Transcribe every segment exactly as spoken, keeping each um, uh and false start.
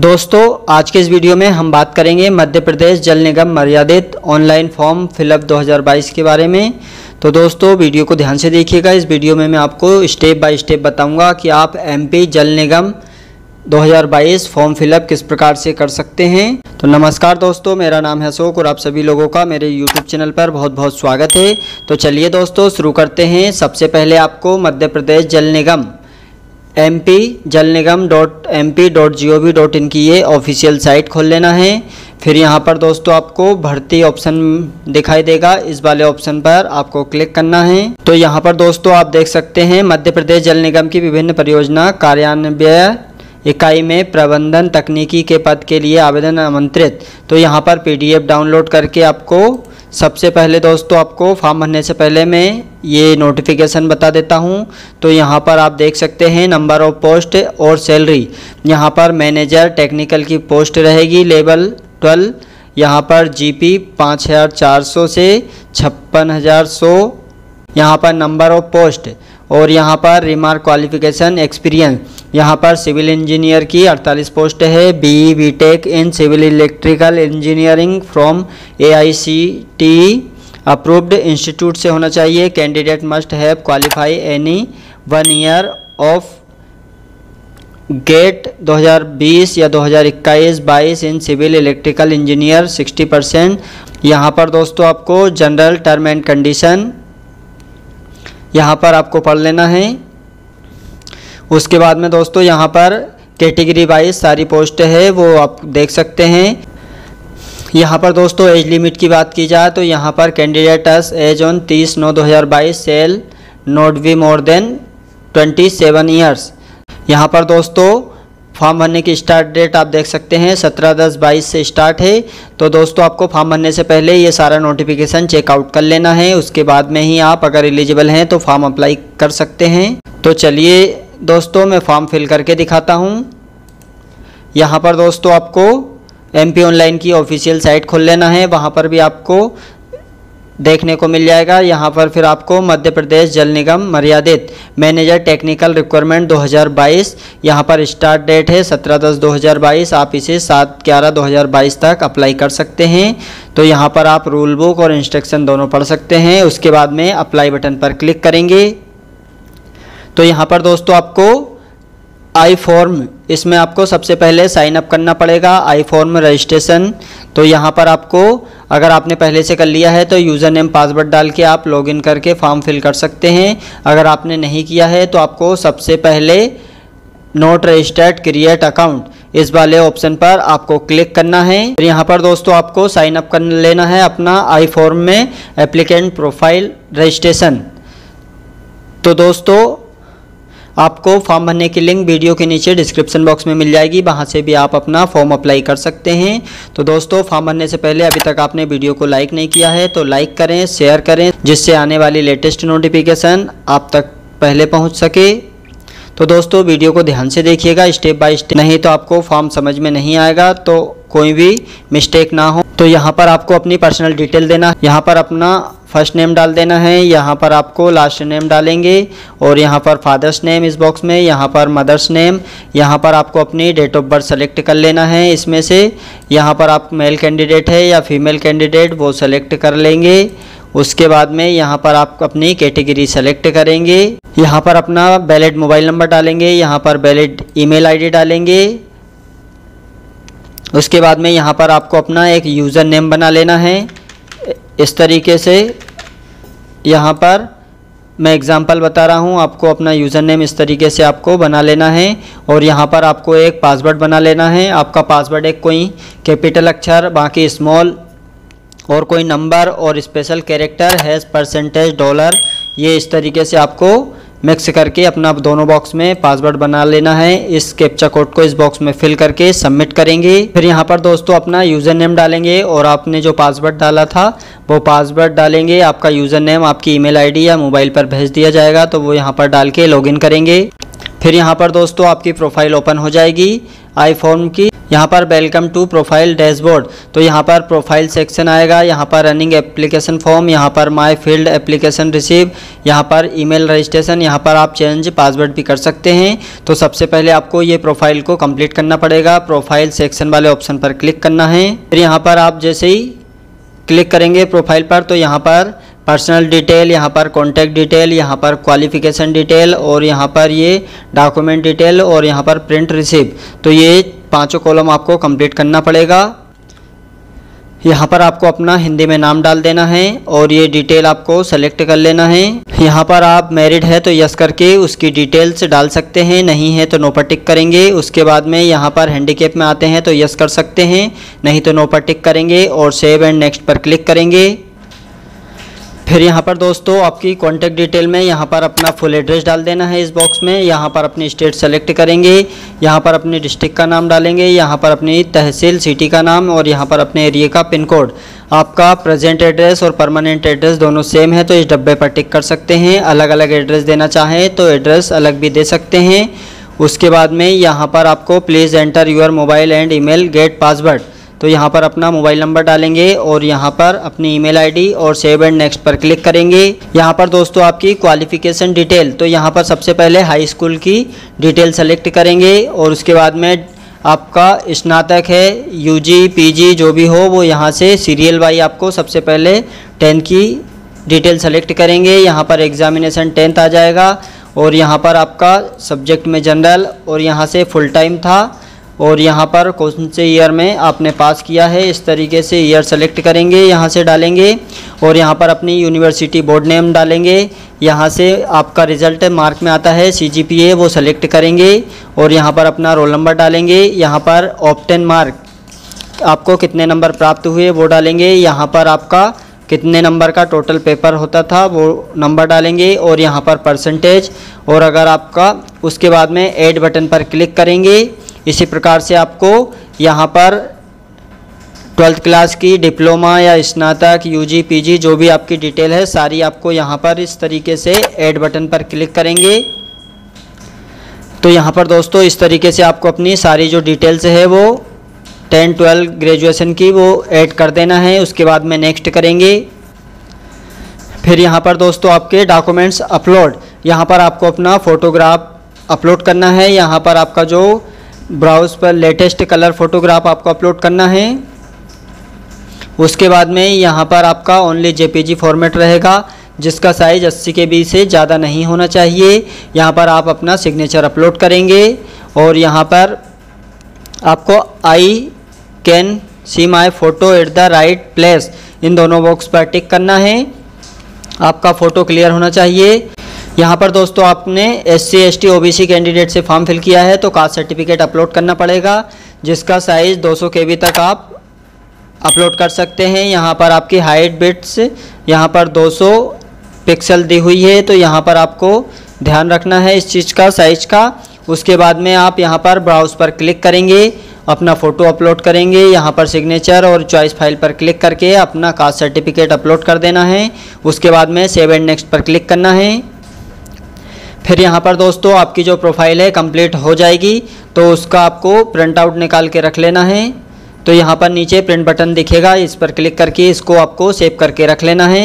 दोस्तों आज के इस वीडियो में हम बात करेंगे मध्य प्रदेश जल निगम मर्यादित ऑनलाइन फॉर्म फिलअप दो हज़ार बाईस के बारे में। तो दोस्तों वीडियो को ध्यान से देखिएगा। इस वीडियो में मैं आपको स्टेप बाय स्टेप बताऊंगा कि आप एमपी जल निगम दो हज़ार बाईस फॉर्म फिलअप किस प्रकार से कर सकते हैं। तो नमस्कार दोस्तों, मेरा नाम है अशोक और आप सभी लोगों का मेरे यूट्यूब चैनल पर बहुत बहुत स्वागत है। तो चलिए दोस्तों शुरू करते हैं। सबसे पहले आपको मध्य प्रदेश जल निगम M P Jal Nigam dot M P dot G O V dot in की ये ऑफिशियल साइट खोल लेना है। फिर यहाँ पर दोस्तों आपको भर्ती ऑप्शन दिखाई देगा, इस वाले ऑप्शन पर आपको क्लिक करना है। तो यहाँ पर दोस्तों आप देख सकते हैं मध्य प्रदेश जल निगम की विभिन्न परियोजना कार्यान्वयन इकाई में प्रबंधन तकनीकी के पद के लिए आवेदन आमंत्रित। तो यहाँ पर पीडीएफ डाउनलोड करके आपको सबसे पहले दोस्तों आपको फॉर्म भरने से पहले मैं ये नोटिफिकेशन बता देता हूँ। तो यहाँ पर आप देख सकते हैं नंबर ऑफ पोस्ट और सैलरी। यहाँ पर मैनेजर टेक्निकल की पोस्ट रहेगी लेवल ट्वेल्व। यहाँ पर जीपी पाँच हज़ार चार सौ से छप्पन हज़ार सौ। यहाँ पर नंबर ऑफ पोस्ट और यहाँ पर रिमार्क क्वालिफिकेशन एक्सपीरियंस। यहाँ पर सिविल इंजीनियर की अड़तालीस पोस्ट है। B B tech in civil electrical engineering from A I C T approved institute से होना चाहिए। Candidate must have qualify any one year of GATE दो हज़ार बीस या दो हज़ार इक्कीस बाईस in civil electrical engineer sixty percent. यहाँ पर दोस्तों आपको जनरल टर्म एंड कंडीशन यहाँ पर आपको पढ़ लेना है। उसके बाद में दोस्तों यहाँ पर कैटेगरी वाइज सारी पोस्ट है वो आप देख सकते हैं। यहाँ पर दोस्तों एज लिमिट की बात की जाए तो यहाँ पर कैंडिडेट्स एज ऑन तीस नौ दो हज़ार बाईस shall not be more than twenty seven years. यहाँ पर दोस्तों फॉर्म भरने की स्टार्ट डेट आप देख सकते हैं सत्रह दस बाईस से स्टार्ट है। तो दोस्तों आपको फॉर्म भरने से पहले ये सारा नोटिफिकेशन चेकआउट कर लेना है। उसके बाद में ही आप अगर एलिजिबल हैं तो फॉर्म अप्लाई कर सकते हैं। तो चलिए दोस्तों मैं फॉर्म फिल करके दिखाता हूँ। यहाँ पर दोस्तों आपको एमपी ऑनलाइन की ऑफिशियल साइट खोल लेना है, वहाँ पर भी आपको देखने को मिल जाएगा। यहाँ पर फिर आपको मध्य प्रदेश जल निगम मर्यादित मैनेजर टेक्निकल रिक्वायरमेंट दो हज़ार बाईस, यहाँ पर स्टार्ट डेट है सत्रह दस दो हज़ार बाईस। आप इसे सात ग्यारह दो हज़ार बाईस तक अप्लाई कर सकते हैं। तो यहाँ पर आप रूल बुक और इंस्ट्रक्शन दोनों पढ़ सकते हैं। उसके बाद में अप्लाई बटन पर क्लिक करेंगे तो यहाँ पर दोस्तों आपको आई फॉर्म, इसमें आपको सबसे पहले साइन अप करना पड़ेगा आई फॉर्म रजिस्ट्रेशन। तो यहाँ पर आपको अगर आपने पहले से कर लिया है तो यूज़र नेम पासवर्ड डाल के आप लॉगिन करके फॉर्म फिल कर सकते हैं। अगर आपने नहीं किया है तो आपको सबसे पहले नोट रजिस्टर्ड क्रिएट अकाउंट इस वाले ऑप्शन पर आपको क्लिक करना है। फिर यहाँ पर दोस्तों आपको साइन अप कर लेना है अपना आई फॉर्म में एप्लीकेंट प्रोफाइल रजिस्ट्रेशन। तो दोस्तों आपको फॉर्म भरने की लिंक वीडियो के नीचे डिस्क्रिप्शन बॉक्स में मिल जाएगी, वहां से भी आप अपना फॉर्म अप्लाई कर सकते हैं। तो दोस्तों फॉर्म भरने से पहले अभी तक आपने वीडियो को लाइक नहीं किया है तो लाइक करें, शेयर करें, जिससे आने वाली लेटेस्ट नोटिफिकेशन आप तक पहले पहुंच सके। तो दोस्तों वीडियो को ध्यान से देखिएगा स्टेप बाय स्टेप, नहीं तो आपको फॉर्म समझ में नहीं आएगा तो कोई भी मिस्टेक ना हो। तो यहाँ पर आपको अपनी पर्सनल डिटेल देना, यहाँ पर अपना फर्स्ट नेम डाल देना है, यहाँ पर आपको लास्ट नेम डालेंगे और यहाँ पर फादर्स नेम इस बॉक्स में, यहाँ पर मदर्स नेम, यहाँ पर आपको अपनी डेट ऑफ बर्थ सेलेक्ट कर लेना है इसमें से। यहाँ पर आप मेल कैंडिडेट है या फीमेल कैंडिडेट वो सेलेक्ट कर लेंगे। उसके बाद में यहाँ पर आप अपनी कैटेगरी सेलेक्ट करेंगे, यहाँ पर अपना वैलिड मोबाइल नंबर डालेंगे, यहाँ पर वैलिड ईमेल आईडी डालेंगे। उसके बाद में यहाँ पर आपको अपना एक यूज़र नेम बना लेना है इस तरीके से। यहाँ पर मैं एग्जांपल बता रहा हूँ, आपको अपना यूज़र नेम इस तरीके से आपको बना लेना है और यहाँ पर आपको एक पासवर्ड बना लेना है। आपका पासवर्ड एक कोई कैपिटल अक्षर, बाकी स्मॉल और कोई नंबर और special character hash percentage dollar, ये इस तरीके से आपको मिक्स करके अपना दोनों बॉक्स में पासवर्ड बना लेना है। इस कैप्चा कोड को इस बॉक्स में फिल करके सबमिट करेंगे। फिर यहाँ पर दोस्तों अपना यूज़र नेम डालेंगे और आपने जो पासवर्ड डाला था वो पासवर्ड डालेंगे। आपका यूज़र नेम आपकी ईमेल आईडी या मोबाइल पर भेज दिया जाएगा तो वो यहाँ पर डाल के लॉगिन करेंगे। फिर यहाँ पर दोस्तों आपकी प्रोफाइल ओपन हो जाएगी आई फॉर्म की। यहाँ पर वेलकम टू प्रोफाइल डैशबोर्ड, तो यहाँ पर प्रोफाइल सेक्शन आएगा, यहाँ पर रनिंग एप्लीकेशन फॉर्म, यहाँ पर माय फील्ड एप्लीकेशन रिसीव, यहाँ पर ईमेल रजिस्ट्रेशन, यहाँ पर आप चेंज पासवर्ड भी कर सकते हैं। तो सबसे पहले आपको ये प्रोफाइल को कंप्लीट करना पड़ेगा। प्रोफाइल सेक्शन वाले ऑप्शन पर क्लिक करना है। फिर यहाँ पर आप जैसे ही क्लिक करेंगे प्रोफाइल पर तो यहाँ पर पर्सनल डिटेल, यहाँ पर कॉन्टैक्ट डिटेल, यहाँ पर क्वालिफिकेशन डिटेल और यहाँ पर ये डॉक्यूमेंट डिटेल और यहाँ पर प्रिंट रिसीव, तो ये पांचों कॉलम आपको कंप्लीट करना पड़ेगा। यहाँ पर आपको अपना हिंदी में नाम डाल देना है और ये डिटेल आपको सेलेक्ट कर लेना है। यहाँ पर आप मैरिड है तो यस करके उसकी डिटेल्स डाल सकते हैं, नहीं है तो नो पर टिक करेंगे। उसके बाद में यहाँ पर हैंडीकैप में आते हैं तो यस कर सकते हैं, नहीं तो नो पर टिक करेंगे और सेव एंड नेक्स्ट पर क्लिक करेंगे। फिर यहाँ पर दोस्तों आपकी कॉन्टैक्ट डिटेल में यहाँ पर अपना फुल एड्रेस डाल देना है इस बॉक्स में। यहाँ पर अपनी स्टेट सेलेक्ट करेंगे, यहाँ पर अपनी डिस्ट्रिक्ट का नाम डालेंगे, यहाँ पर अपनी तहसील सिटी का नाम और यहाँ पर अपने एरिया का पिन कोड। आपका प्रेजेंट एड्रेस और परमानेंट एड्रेस दोनों सेम है तो इस डब्बे पर टिक कर सकते हैं। अलग अलग एड्रेस देना चाहें तो एड्रेस अलग भी दे सकते हैं। उसके बाद में यहाँ पर आपको please enter your mobile and email get password, तो यहाँ पर अपना मोबाइल नंबर डालेंगे और यहाँ पर अपनी ईमेल आईडी और सेव एंड नेक्स्ट पर क्लिक करेंगे। यहाँ पर दोस्तों आपकी क्वालिफिकेशन डिटेल, तो यहाँ पर सबसे पहले हाई स्कूल की डिटेल सेलेक्ट करेंगे और उसके बाद में आपका स्नातक है, यूजी पीजी जो भी हो वो यहाँ से सीरियल वाई आपको सबसे पहले टेंथ की डिटेल सेलेक्ट करेंगे। यहाँ पर एग्जामिनेशन टेंथ आ जाएगा और यहाँ पर आपका सब्जेक्ट में जनरल और यहाँ से फुल टाइम था और यहाँ पर कौन से ईयर में आपने पास किया है, इस तरीके से ईयर सेलेक्ट करेंगे, यहाँ से डालेंगे और यहाँ पर अपनी यूनिवर्सिटी बोर्ड नेम डालेंगे। यहाँ से आपका रिजल्ट मार्क में आता है सीजीपीए वो सेलेक्ट करेंगे और यहाँ पर अपना रोल नंबर डालेंगे। यहाँ पर ऑप्टेन मार्क आपको कितने नंबर प्राप्त हुए वो डालेंगे। यहाँ पर आपका कितने नंबर का टोटल पेपर होता था वो नंबर डालेंगे और यहाँ पर परसेंटेज और अगर आपका, उसके बाद में ऐड बटन पर क्लिक करेंगे। इसी प्रकार से आपको यहाँ पर ट्वेल्थ क्लास की डिप्लोमा या स्नातक यूजी पीजी जो भी आपकी डिटेल है सारी आपको यहाँ पर इस तरीके से ऐड बटन पर क्लिक करेंगे। तो यहाँ पर दोस्तों इस तरीके से आपको अपनी सारी जो डिटेल्स है वो टेन ट्वेल्व ग्रेजुएशन की वो ऐड कर देना है। उसके बाद में नेक्स्ट करेंगे। फिर यहाँ पर दोस्तों आपके डॉक्यूमेंट्स अपलोड, यहाँ पर आपको अपना फ़ोटोग्राफ अपलोड करना है। यहाँ पर आपका जो ब्राउज़ पर लेटेस्ट कलर फोटोग्राफ आपको अपलोड करना है। उसके बाद में यहाँ पर आपका ओनली जेपीजी फॉर्मेट रहेगा जिसका साइज़ अस्सी के बी से ज़्यादा नहीं होना चाहिए। यहाँ पर आप अपना सिग्नेचर अपलोड करेंगे और यहाँ पर आपको I can see my photo at the right place इन दोनों बॉक्स पर टिक करना है। आपका फ़ोटो क्लियर होना चाहिए। यहाँ पर दोस्तों आपने S C S T O B C candidate से फॉर्म फिल किया है तो कास्ट सर्टिफिकेट अपलोड करना पड़ेगा जिसका साइज़ दो सौ के बी तक आप अपलोड कर सकते हैं। यहाँ पर आपकी हाइट बिट्स यहाँ पर दो सौ पिक्सल दी हुई है तो यहाँ पर आपको ध्यान रखना है इस चीज़ का, साइज का। उसके बाद में आप यहाँ पर ब्राउज़ पर क्लिक करेंगे, अपना फ़ोटो अपलोड करेंगे। यहाँ पर सिग्नेचर और चॉइस फाइल पर क्लिक करके अपना कास्ट सर्टिफिकेट अपलोड कर देना है। उसके बाद में सेव एंड नेक्स्ट पर क्लिक करना है। फिर यहाँ पर दोस्तों आपकी जो प्रोफाइल है कंप्लीट हो जाएगी तो उसका आपको प्रिंट आउट निकाल के रख लेना है। तो यहाँ पर नीचे प्रिंट बटन दिखेगा, इस पर क्लिक करके इसको आपको सेव करके रख लेना है।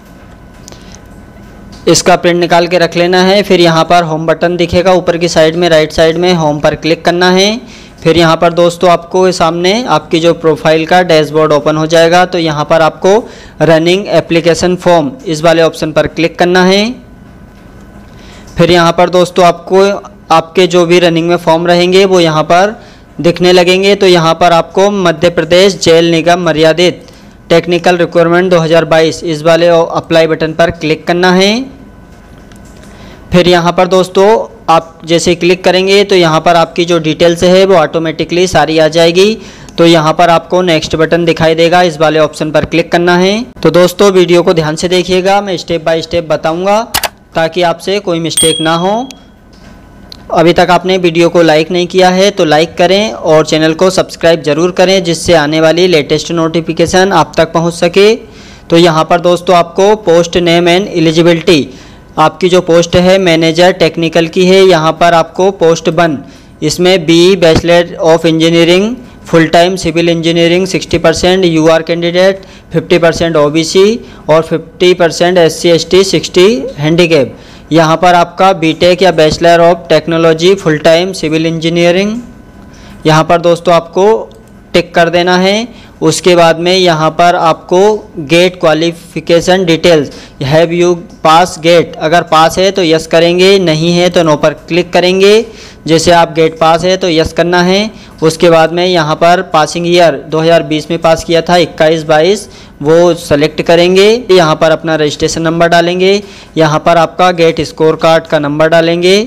इसका प्रिंट निकाल के रख लेना है। फिर यहाँ पर होम बटन दिखेगा ऊपर की साइड में, राइट साइड में, होम पर क्लिक करना है। फिर यहाँ पर दोस्तों आपको सामने आपकी जो प्रोफाइल का डैशबोर्ड ओपन हो जाएगा तो यहाँ पर आपको रनिंग एप्लीकेशन फॉर्म इस वाले ऑप्शन पर क्लिक करना है। फिर यहाँ पर दोस्तों आपको आपके जो भी रनिंग में फॉर्म रहेंगे वो यहाँ पर दिखने लगेंगे। तो यहाँ पर आपको मध्य प्रदेश जेल निगम मर्यादित टेक्निकल रिक्वायरमेंट दो हज़ार बाईस इस वाले अप्लाई बटन पर क्लिक करना है। फिर यहाँ पर दोस्तों आप जैसे क्लिक करेंगे तो यहाँ पर आपकी जो डिटेल्स है वो ऑटोमेटिकली सारी आ जाएगी। तो यहाँ पर आपको नेक्स्ट बटन दिखाई देगा, इस वाले ऑप्शन पर क्लिक करना है। तो दोस्तों वीडियो को ध्यान से देखिएगा, मैं स्टेप बाय स्टेप बताऊँगा ताकि आपसे कोई मिस्टेक ना हो। अभी तक आपने वीडियो को लाइक नहीं किया है तो लाइक करें और चैनल को सब्सक्राइब ज़रूर करें जिससे आने वाली लेटेस्ट नोटिफिकेशन आप तक पहुंच सके। तो यहाँ पर दोस्तों आपको पोस्ट नेम एंड एलिजिबिलिटी, आपकी जो पोस्ट है मैनेजर टेक्निकल की है। यहाँ पर आपको पोस्ट वन, इसमें B bachelor of engineering full time civil engineering sixty percent U R candidate, fifty percent O B C और fifty percent S C S T, sixty handicap. यहाँ पर आपका बीटेक या bachelor of technology full time civil engineering, यहाँ पर दोस्तों आपको टिक कर देना है। उसके बाद में यहाँ पर आपको GATE qualification details, have you pass GATE, अगर पास है तो यस करेंगे, नहीं है तो नो पर क्लिक करेंगे। जैसे आप गेट पास है तो यस करना है। उसके बाद में यहाँ पर पासिंग ईयर दो हज़ार बीस में पास किया था, इक्कीस बाईस, वो सेलेक्ट करेंगे। यहाँ पर अपना रजिस्ट्रेशन नंबर डालेंगे, यहाँ पर आपका गेट स्कोर कार्ड का नंबर डालेंगे।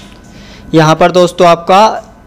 यहाँ पर दोस्तों आपका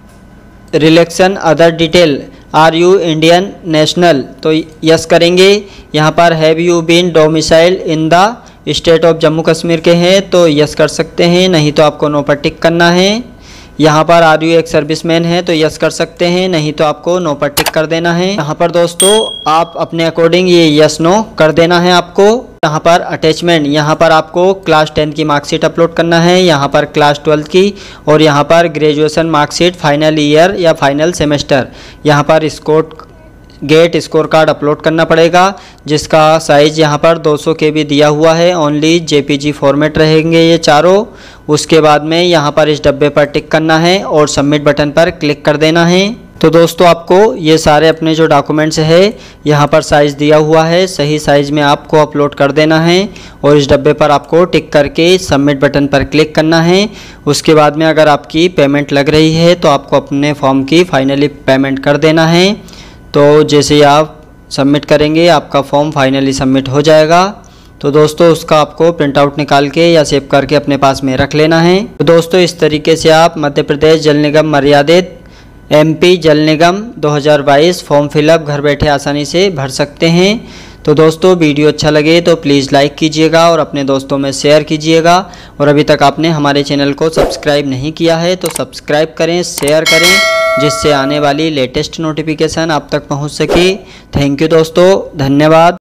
relaxation other detail, are you Indian national, तो यस करेंगे। यहाँ पर have you been domicile in the state of Jammu Kashmir के हैं तो यस कर सकते हैं, नहीं तो आपको नो पर टिक करना है। यहाँ पर आर यू एक सर्विसमैन है तो यस कर सकते हैं, नहीं तो आपको नो पर टिक कर देना है। यहाँ पर दोस्तों आप अपने अकॉर्डिंग ये यस नो कर देना है आपको। यहाँ पर अटैचमेंट, यहाँ पर आपको क्लास टेंथ की मार्कशीट अपलोड करना है, यहाँ पर क्लास ट्वेल्थ की, और यहाँ पर ग्रेजुएशन मार्कशीट फाइनल ईयर या फाइनल सेमेस्टर। यहाँ पर score GATE score card upload करना पड़ेगा, जिसका साइज़ यहाँ पर दो सौ के बी दिया हुआ है। ओनली जेपीजी फॉर्मेट रहेंगे ये चारों। उसके बाद में यहाँ पर इस डब्बे पर टिक करना है और सबमिट बटन पर क्लिक कर देना है। तो दोस्तों आपको ये सारे अपने जो डॉक्यूमेंट्स है यहाँ पर साइज़ दिया हुआ है, सही साइज़ में आपको अपलोड कर देना है और इस डब्बे पर आपको टिक करके सबमिट बटन पर क्लिक करना है। उसके बाद में अगर आपकी पेमेंट लग रही है तो आपको अपने फॉर्म की फाइनली पेमेंट कर देना है। तो जैसे ही आप सबमिट करेंगे आपका फॉर्म फाइनली सबमिट हो जाएगा। तो दोस्तों उसका आपको प्रिंट आउट निकाल के या सेव करके अपने पास में रख लेना है। तो दोस्तों इस तरीके से आप मध्य प्रदेश जल निगम मर्यादित एमपी जल निगम दो हज़ार बाईस फॉर्म फिलअप घर बैठे आसानी से भर सकते हैं। तो दोस्तों वीडियो अच्छा लगे तो प्लीज़ लाइक कीजिएगा और अपने दोस्तों में शेयर कीजिएगा। और अभी तक आपने हमारे चैनल को सब्सक्राइब नहीं किया है तो सब्सक्राइब करें, शेयर करें, जिससे आने वाली लेटेस्ट नोटिफिकेशन आप तक पहुंच सके। थैंक यू दोस्तों, धन्यवाद।